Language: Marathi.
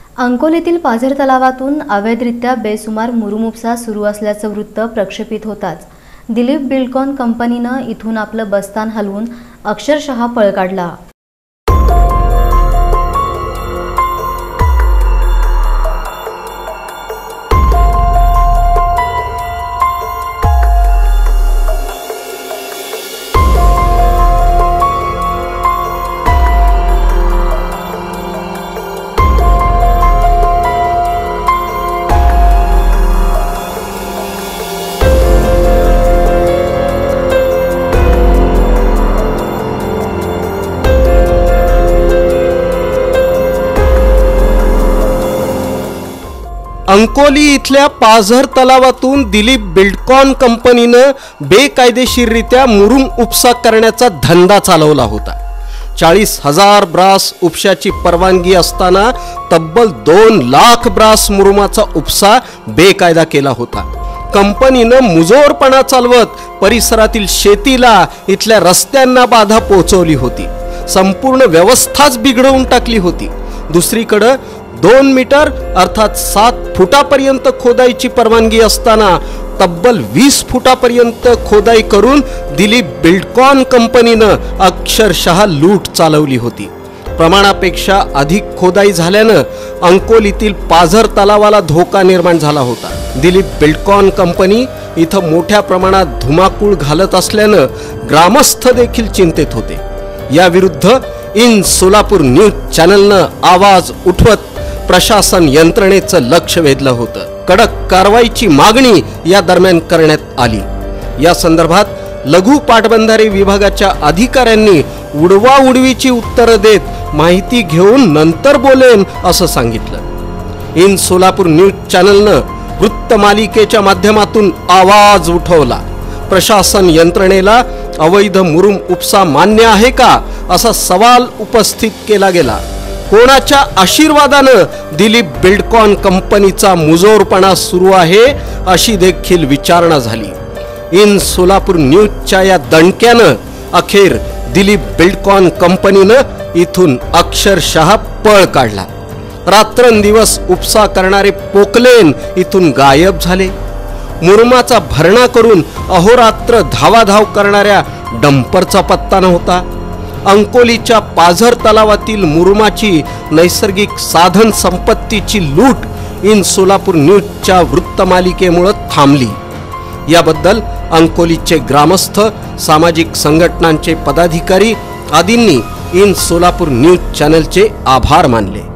अंकोलीतील पाझर तलावातून अवैधरित्या बेसुमार मुरुम उपसा सुरू असल्याचं वृत्त प्रक्षेपित होताच दिलीप बिल्डकॉन कंपनीनं इथून आपलं बस्तान हलवून अक्षरशः पळ काढला। अंकोली इथल्या पाझर तलावातून दिलीप बिल्डकॉन कंपनीनं बेकायदेशीररित्या मुरुम उपसा करण्याचा धंदा चालवला होता। 40,000 ब्रास उपशाची परवानगी असताना तब्बल 2 लाख ब्रास मुरुमाचा उपसा बेकायदा केला होता। कंपनीनं मुजोरपणा चालवत परिसरातील शेतीला, इथल्या रस्त्यांना बाधा पोहोचवली होती। संपूर्ण व्यवस्थाच बिघडवून टाकली होती। दुसरीकडे 2 मीटर अर्थात 7 फुटापर्यंत खोदाईची परवानगी असताना तब्बल 20 फुटापर्यंत खोदाई करून दिलीप बिल्डकॉन कंपनीनं अक्षरशः लूट चालवली होती। प्रमाणापेक्षा अधिक खोदाई झाल्यानं अंकोलीतील पाझर तलावाला धोका निर्माण झाला होता। दिलीप बिल्डकॉन कंपनी इथं मोठ्या प्रमाणात धुमाकूळ घालत असल्यानं ग्रामस्थ देखील चिंतेत होते। या विरुद्ध इन सोलापूर न्यूज चॅनलनं आवाज उठवत प्रशासन यंत्रणेचं लक्ष वेधलं होतं। कडक कारवाईची मागणी या दरम्यान करण्यात आली। या संदर्भात लघु पाटबंधारे विभागाच्या अधिकाऱ्यांनी उडवाउडवीची उत्तरं देत माहिती घेऊन नंतर बोलेन असं सांगितलं। इन सोलापूर न्यूज चॅनलनं वृत्तमालिकेच्या माध्यमातून आवाज उठवला। प्रशासन यंत्रणेला अवैध मुरुम उपसा मान्य आहे का असा सवाल उपस्थित केला गेला। कोणाच्या आशीर्वादानं दिलीप बिल्डकॉन कंपनीचा मुजोरपणा सुरू आहे अशी देखील विचारणा झाली। इन सोलापूर न्यूजच्या या दणक्यानं अखेर दिलीप बिल्डकॉन कंपनीनं इथून अक्षरशः पळ काढला। रात्रंदिवस उपसा करणारे पोकलेन इथून गायब झाले। मुरुमाचा भरणा करून अहोरात्र धावाधाव करणाऱ्या डंपरचा पत्ता नव्हता। अंकोलीच्या पाझर तलावातील मुरुमाची नैसर्गिक साधन संपत्तीची लूट इन सोलापूर न्यूजच्या वृत्तमालिकेमुळे थांबली। याबद्दल अंकोलीचे ग्रामस्थ, सामाजिक संघटनांचे पदाधिकारी आदींनी इन सोलापूर न्यूज चॅनलचे आभार मानले।